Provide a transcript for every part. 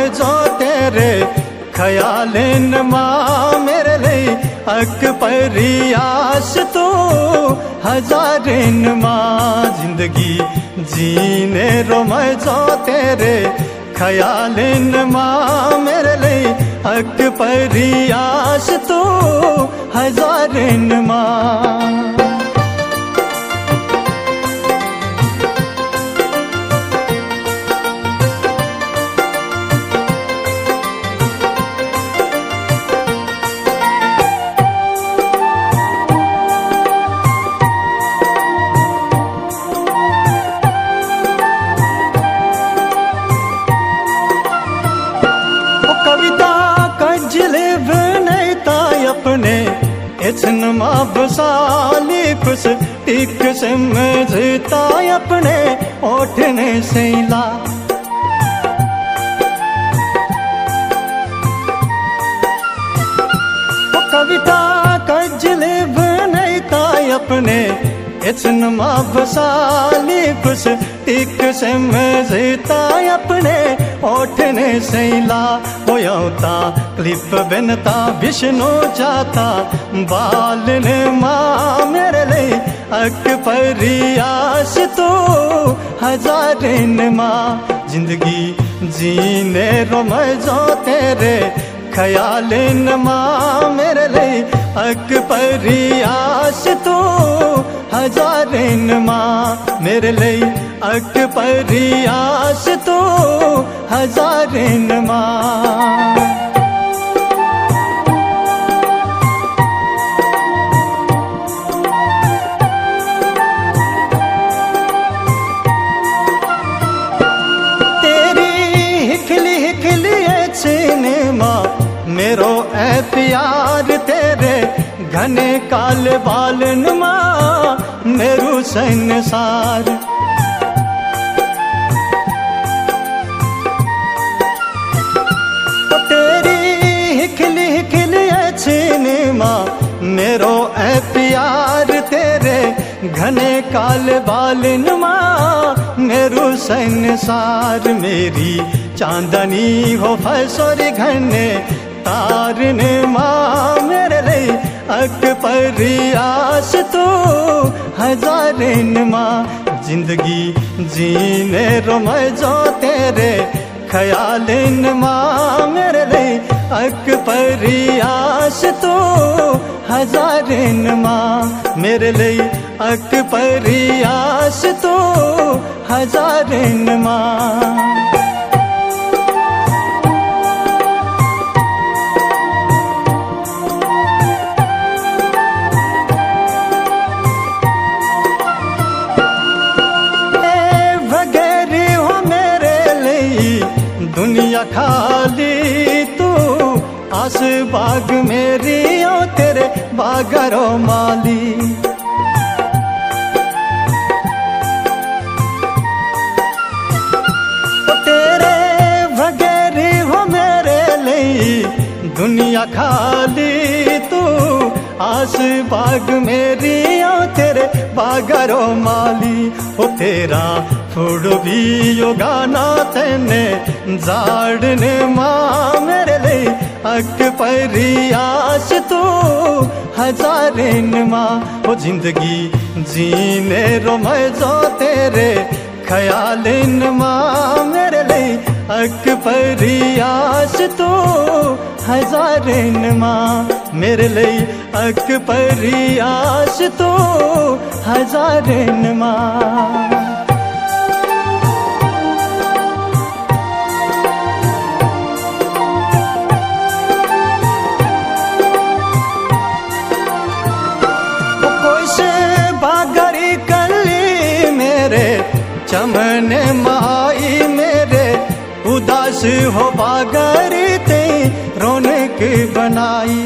जो तेरे ख्यालन मां मेरे लिए अक परी आस तू हजारन मां जिंदगी जीने रो मैं जो तेरे ख्यालन मां मेरे लिए अक परी आस तू हजारन मां। इछन मां बसाली कुछ टिक समझता अपने ओठने सैला कविता कजले बनता अपने इछन मां बसाली कुछ टिक समझता अपने ओठने सैला होता क्लिप बनता विष्णु जाता बालन मां मेरे लिए अक परी आस तो हजारन मां जिंदगी जीने रो मैं जो तेरे ख्यालन मां मेरे लिए अक परी आस तो हजारन मां मेरे लिए अक परी आस तो हजारन मां। मेरो ऐ प्यार तेरे घने काल बालन मां मेरू संसार तेरी हिखली हिखली छीन मां मेरो ऐ प्यार तेरे घने काल बालन मां मेरू संसार मेरी चांदनी हो फसोरी घने तारन मां मेरे लिए अक परी आस तो हजारन मां जिंदगी जीने रो मैं जो तेरे ख्यालन मां मेरे लिए अक परी आस तो हजारन मां मेरे लिए अक परी आस तो हजारन मां। दुनिया खाली तू आस बाग मेरी ओ तेरे बागरो माली तेरे वगैरे हो मेरे लिए दुनिया खाली तू आस बाग मेरी ओ तेरे बागरो माली ओ तेरा थोड़ो भी यो गाना तेने जाड़ने मां मेरे लिए अक परी आस तो हजारन मां ओ जिंदगी जीने रो मैं जो तेरे ख्यालन मां मेरे लिए अक परी आस तो हजारन मां मेरे लिए अक परी आस तो हजारन मां। चमन माई मेरे उदास हो बागर ते रौनक बनाई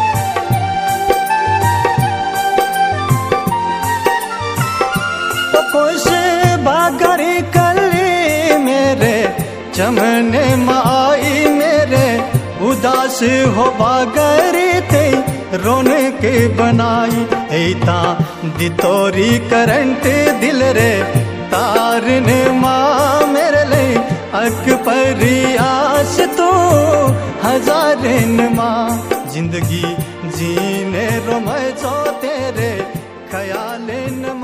तो खुश बागर कली मेरे चमन माई मेरे उदास हो बागर ते रौनक बनाई ऐता दितोरी करंट दिल रे तारन मां मेरे लिए अक परी आस तो हजारन मां जिंदगी जीने रो मैं जो तेरे ख्यालन